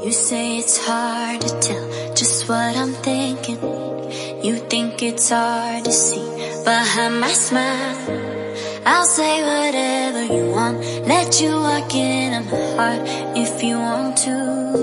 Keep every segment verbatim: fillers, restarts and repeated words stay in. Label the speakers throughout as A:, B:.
A: You say it's hard to tell just what I'm thinking. You think it's hard to see behind my smile. I'll say whatever you want, let you walk into my heart if you want to.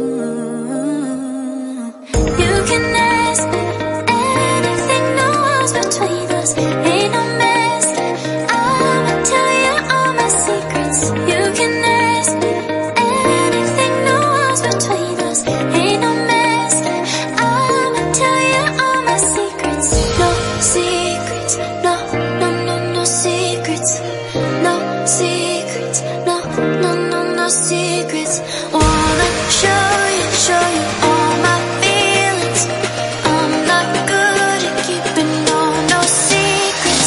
A: You can ask me anything, no walls between us, ain't no mess. I'ma tell you all my secrets. You can ask me anything, no walls between us, ain't no mess. I'ma tell you all my secrets. No secrets, no, no, no, no secrets. No secrets, no, no, no, no secrets. Wanna show you, show you all my feelings. I'm not good at keeping no, no secrets.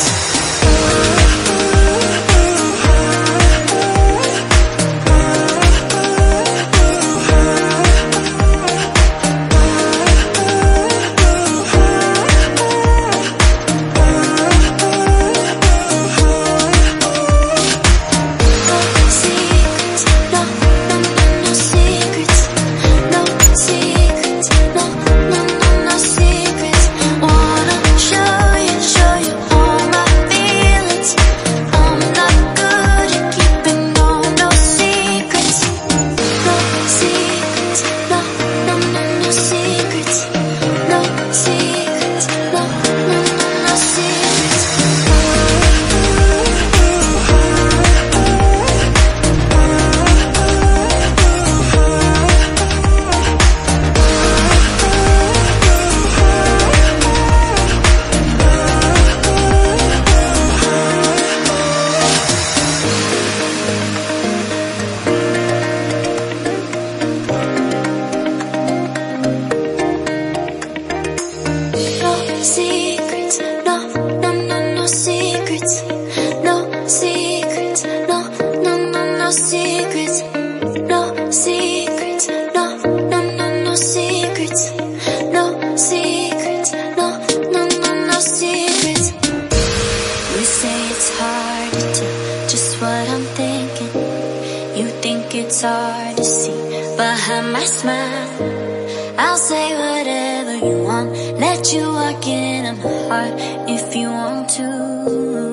A: Secrets, no, no, no, no secrets. No secrets, no, no, no, no secrets. No secrets, no, no, no, no secrets. No secrets, no, no, no, no secrets. You say it's hard to tell just what I'm thinking. You think it's hard to see behind my smile. I'll say whatever you want, let you walk into my heart if you want to.